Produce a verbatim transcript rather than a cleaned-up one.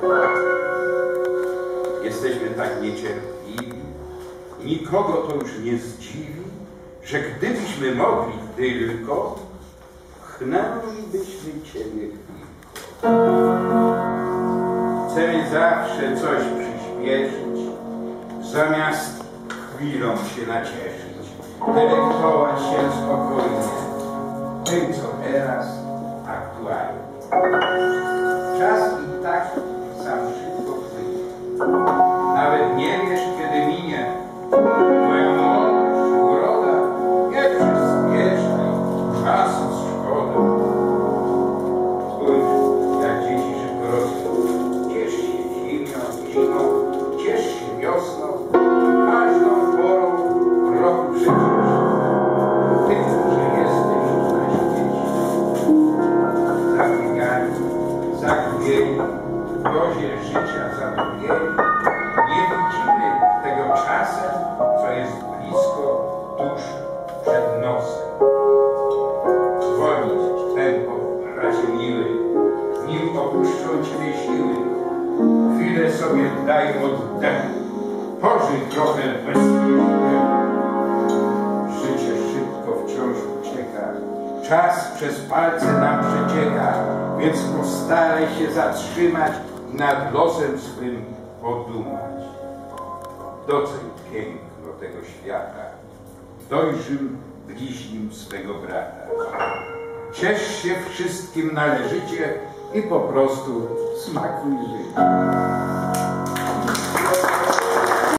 Jesteśmy tak niecierpliwi, nikogo to już nie zdziwi, że gdybyśmy mogli tylko, pchnęlibyśmy Ciebie chwilkę. Chcemy zawsze coś przyspieszyć, zamiast chwilą się nacieszyć, delektować się spokojnie tym, co teraz aktualnie. Czas i tak sam szybko płynie. Nawet nie wiesz, kiedy minie. Twoja młodość, uroda, nie przyspieszaj, czasu szkoda. Spójrz, jak dzieci szybko rosną. Ciesz się zimą, zimą, ciesz się wiosną, każdą porą roku przecież. Ty, że jesteś na świecie. Zabiegani, zagubieni, w grozie życia zagubieni, nie widzimy tego czasem, co jest blisko, tuż przed nosem. Zwolnić tempo, bracie miły, nim opuszczą Ciebie siły. Chwilę sobie daj oddechu, pożyj trochę bezpiecznie. Życie szybko wciąż ucieka, czas przez palce nam przecieka, więc postaraj się zatrzymać i nad losem swym podumać. Doceń piękno tego świata, dojrzym bliźnim swego brata. Ciesz się wszystkim należycie i po prostu smakuj życie.